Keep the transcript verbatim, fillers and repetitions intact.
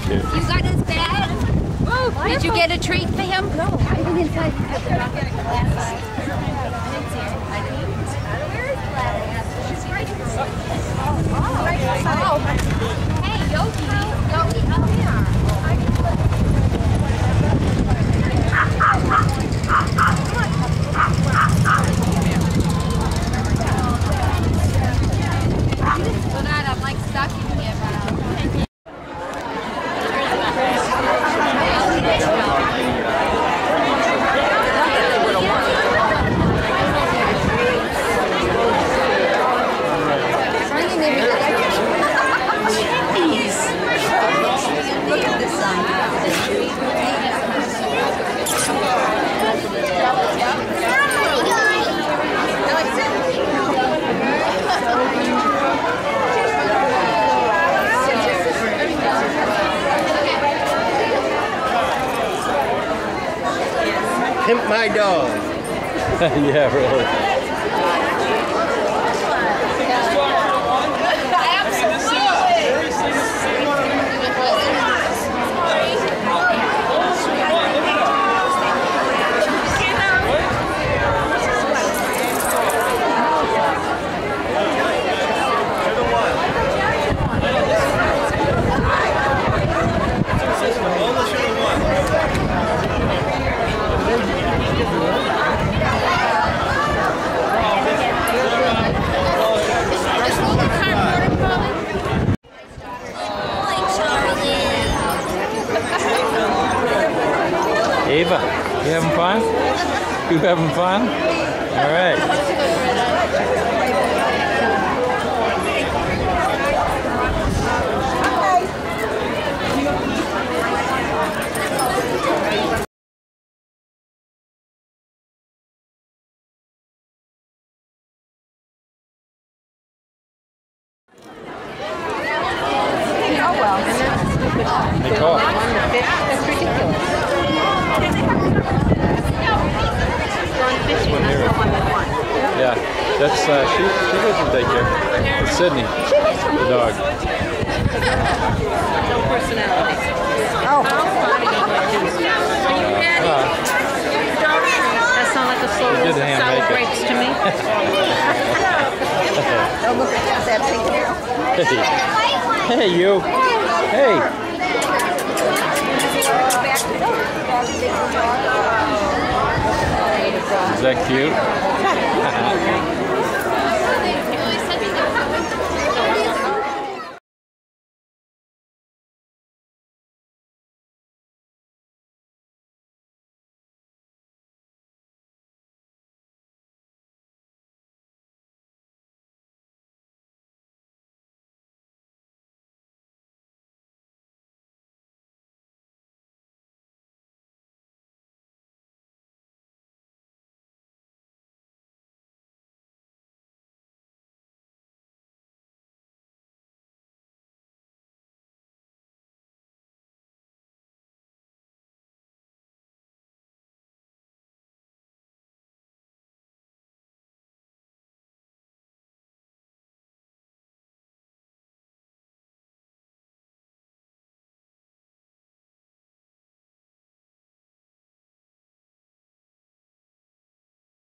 cute. You got his bag? Oh, did you get a treat for him? No, I went inside. Oh, hey, Yogi, Yogi, come here. So that I'm like stuck in here, but look at this sign. Pimp my dog. Yeah, really. Ava, you having fun? You having fun? All right. Oh well. Hey, Cole. That's ridiculous. Yeah, that's uh, she. She goes to daycare. It's Sydney, the dog. No personality. Oh. Uh, That sounds like a slow They did hand sour make it. grapes to me. Oh, look at that pink hair. hey, hey, you. Hey. Is that cute?